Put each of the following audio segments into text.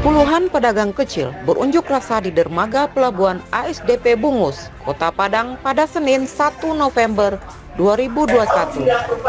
Puluhan pedagang kecil berunjuk rasa di dermaga pelabuhan ASDP Bungus, Kota Padang pada Senin 1 November 2021.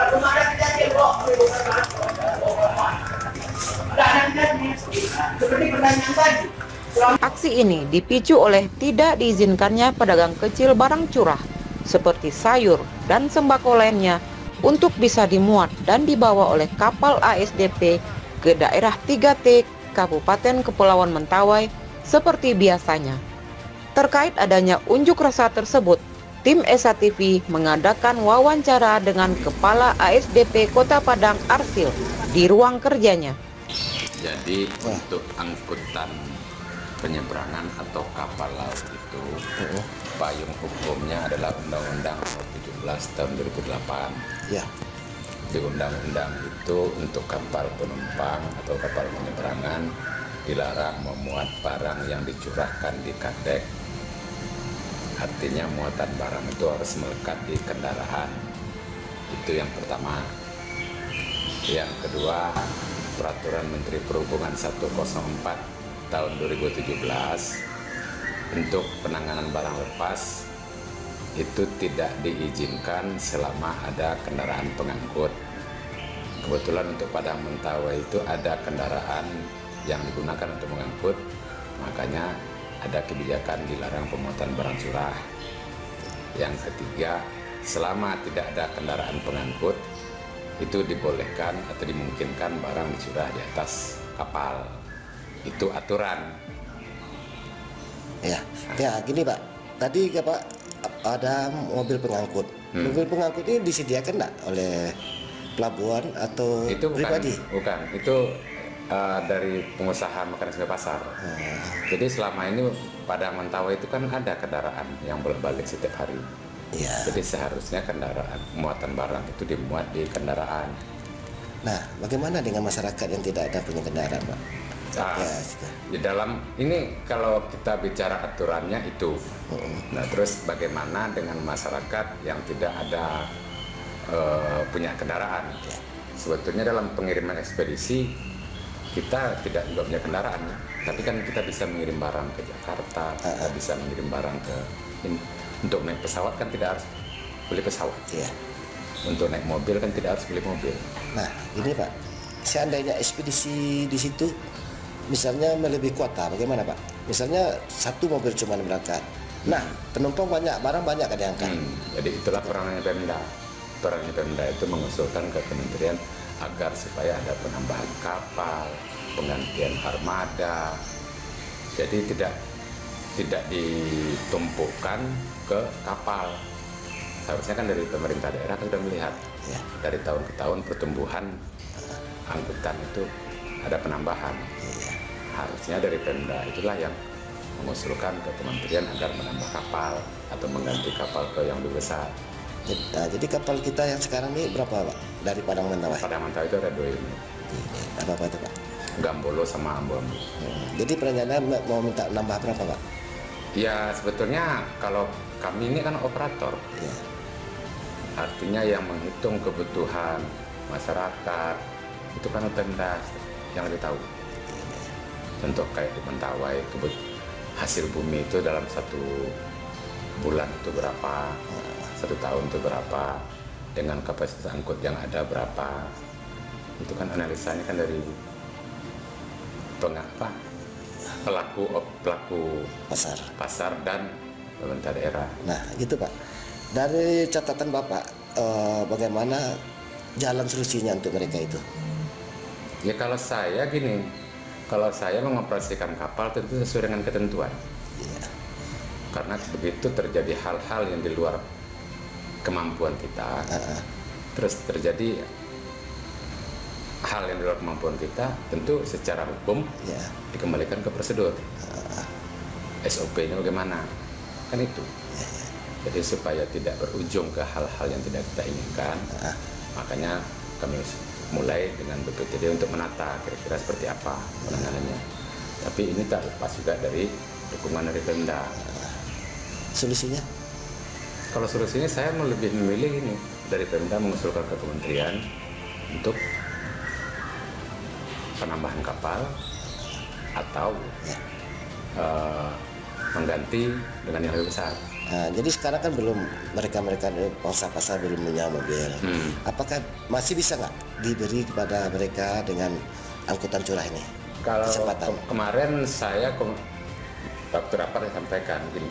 Aksi ini dipicu oleh tidak diizinkannya pedagang kecil barang curah seperti sayur dan sembako lainnya untuk bisa dimuat dan dibawa oleh kapal ASDP ke daerah 3T Kabupaten Kepulauan Mentawai seperti biasanya. Terkait adanya unjuk rasa tersebut, tim Esa TV mengadakan wawancara dengan Kepala ASDP Kota Padang Arsil di ruang kerjanya. Jadi untuk angkutan penyeberangan atau kapal laut itu payung hukumnya adalah Undang-Undang 17 tahun 2008. Ya. Di undang-undang itu untuk kapal penumpang atau kapal penyeberangan dilarang memuat barang yang dicurahkan di kadek. Artinya muatan barang itu harus melekat di kendaraan. Itu yang pertama. Yang kedua, Peraturan Menteri Perhubungan 104 tahun 2017 untuk penanganan barang lepas itu tidak diizinkan selama ada kendaraan pengangkut. Kebetulan untuk Padang Mentawai itu ada kendaraan yang digunakan untuk mengangkut, makanya ada kebijakan dilarang pemuatan barang curah. Yang ketiga, selama tidak ada kendaraan pengangkut, itu dibolehkan atau dimungkinkan barang dicurah di atas kapal. Itu aturan. Ya, gini Pak. Tadi Pak ada mobil pengangkut. Mobil pengangkut ini disediakan enggak oleh pelabuhan atau itu bukan, pribadi? Bukan, itu dari pengusaha mekanisme pasar. Jadi selama ini Padang Mentawai itu kan ada kendaraan yang bolak-balik setiap hari. Ya. Jadi seharusnya kendaraan muatan barang itu dimuat di kendaraan. Nah, bagaimana dengan masyarakat yang tidak ada punya kendaraan, Pak? Nah, di dalam ini kalau kita bicara aturannya itu. Nah, terus bagaimana dengan masyarakat yang tidak ada punya kendaraan? Sebetulnya dalam pengiriman ekspedisi kita tidak juga punya kendaraan, tapi kan kita bisa mengirim barang ke Jakarta, kita bisa mengirim barang ke untuk naik pesawat kan tidak harus beli pesawat. Ya. Untuk naik mobil kan tidak harus beli mobil. Nah, ini Pak, seandainya ekspedisi di situ misalnya melebihi kuota, bagaimana Pak? Misalnya satu mobil cuma berangkat. Nah, penumpang banyak, barang banyak kan diangkat. Jadi itulah perannya Pemda. Perannya Pemda itu mengusulkan ke kementerian agar supaya ada penambahan kapal, penggantian armada. Jadi tidak ditumpukan ke kapal. Seharusnya kan dari pemerintah daerah sudah melihat dari tahun ke tahun pertumbuhan angkutan itu ada penambahan. Harusnya dari Pemda itulah yang mengusulkan ke kementerian agar menambah kapal atau mengganti kapal ke yang lebih besar. Jadi kapal kita yang sekarang ini berapa Pak? Dari Padang Mentawai? Padang Mentawai itu ada 2 unit. Apa itu Pak? Gambolo sama Ambu-Ambu. Jadi perencanaan mau minta nambah berapa Pak? Ya sebetulnya kalau kami ini kan operator. Ya. Artinya yang menghitung kebutuhan masyarakat itu kan Pemda yang lebih tahu. Contoh kayak di Mentawai, hasil bumi itu dalam 1 bulan itu berapa, 1 tahun itu berapa, dengan kapasitas angkut yang ada berapa. Itu kan analisanya kan dari pelaku pasar dan pemerintah daerah. Nah gitu Pak, dari catatan Bapak bagaimana jalan solusinya untuk mereka itu? Ya kalau saya gini, kalau saya mengoperasikan kapal tentu sesuai dengan ketentuan. Ya. Karena begitu terjadi hal-hal yang di luar kemampuan kita, terus terjadi hal yang di luar kemampuan kita, tentu secara hukum dikembalikan ke prosedur. SOP-nya bagaimana? Kan itu. Jadi supaya tidak berujung ke hal-hal yang tidak kita inginkan, makanya kami mulai dengan BPTD untuk menata kira-kira seperti apa penanganannya. Tapi ini tak lepas juga dari dukungan dari Pemda. Solusinya? Kalau solusinya saya lebih memilih ini, dari Pemda mengusulkan ke kementerian untuk penambahan kapal atau Ya. mengganti dengan yang lebih besar. Nah, jadi sekarang kan belum mereka pangsa pasar belum punya mobil. Apakah masih bisa nggak diberi kepada mereka dengan angkutan curah ini? Kalau Kesempatan. kemarin saya waktu rapat saya sampaikan gini,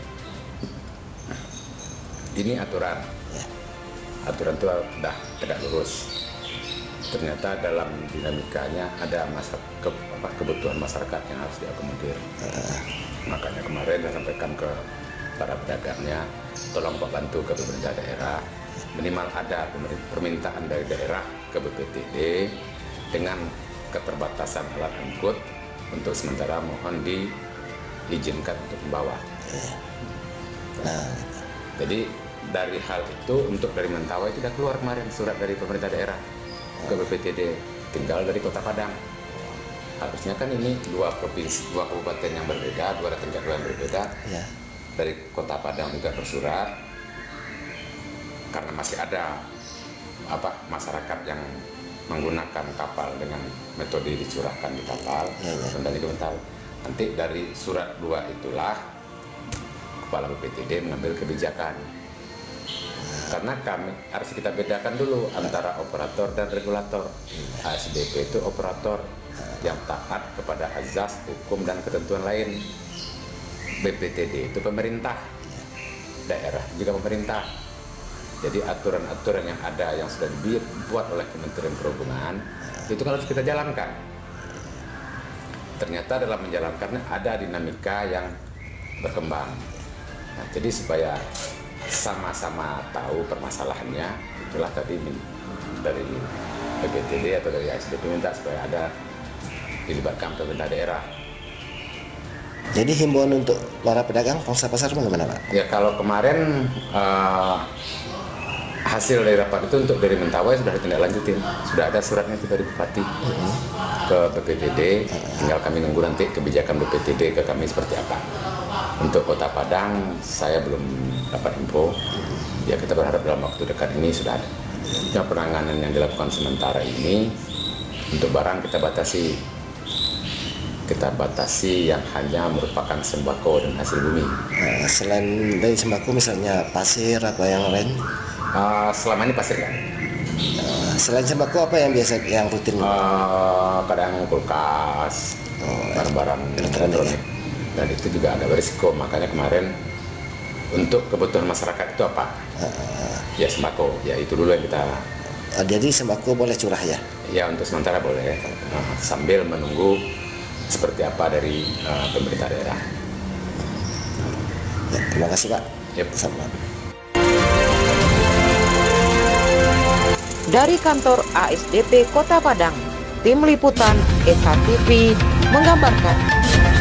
ini aturan, Ya. aturan itu udah tegak lurus. Ternyata dalam dinamikanya ada kebutuhan masyarakat yang harus diakomodir. Makanya kemarin saya sampaikan ke para pedagangnya, tolong Pak bantu ke pemerintah daerah, minimal ada permintaan dari daerah ke BPTD dengan keterbatasan alat angkut, untuk sementara mohon diizinkan untuk membawa. Nah, Jadi dari hal itu, untuk dari Mentawai itu sudah keluar kemarin surat dari pemerintah daerah ke BPTD, tinggal dari Kota Padang. Harusnya kan ini dua provinsi, dua kabupaten yang berbeda, dua daerah yang berbeda. ya. Dari Kota Padang juga bersurat, karena masih ada masyarakat yang menggunakan kapal dengan metode dicurahkan di kapal, kembali ke Mentawai. Nanti dari surat dua itulah Kepala BPTD mengambil kebijakan. Karena kami harus kita bedakan dulu antara operator dan regulator. ASDP itu operator yang taat kepada azas, hukum, dan ketentuan lain. BPTD itu pemerintah, daerah juga pemerintah. Jadi aturan-aturan yang ada yang sudah dibuat oleh Kementerian Perhubungan itu kan harus kita jalankan. Ternyata dalam menjalankannya ada dinamika yang berkembang. Nah, jadi supaya sama-sama tahu permasalahannya, itulah tadi dari BPTD atau dari ASDP minta supaya ada dilibatkan pemerintah daerah. Jadi himbauan untuk para pedagang pangsa pasar bagaimana, Pak? Ya, kalau kemarin hasil dari rapat itu untuk dari Mentawai sudah ditindaklanjutin, sudah ada suratnya itu dari Bupati ke BPTD, tinggal kami nunggu nanti kebijakan BPTD ke kami seperti apa. Untuk Kota Padang saya belum dapat info, ya kita berharap dalam waktu dekat ini sudah ada. Ya, penanganan yang dilakukan sementara ini untuk barang kita batasi yang hanya merupakan sembako dan hasil bumi. Nah, selain dari sembako misalnya pasir atau yang lain? Selama ini pasir kan. Selain sembako apa yang biasa yang rutin? Kadang kulkas, barang-barang elektronik, dan itu juga ada berisiko. Makanya kemarin untuk kebutuhan masyarakat itu apa? Ya sembako, ya itu dulu yang kita. Jadi sembako boleh curah ya? Ya untuk sementara boleh, sambil menunggu seperti apa dari pemerintah daerah. Ya, terima kasih Pak. Yep. Sama. Dari kantor ASDP Kota Padang, tim liputan EKA TV menggambarkan.